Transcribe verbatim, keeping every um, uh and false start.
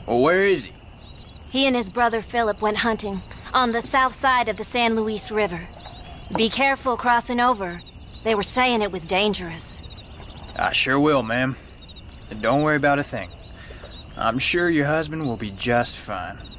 Well, where is he? He and his brother Philip went hunting on the south side of the San Luis River. Be careful crossing over. They were saying it was dangerous. I sure will, ma'am. And don't worry about a thing. I'm sure your husband will be just fine.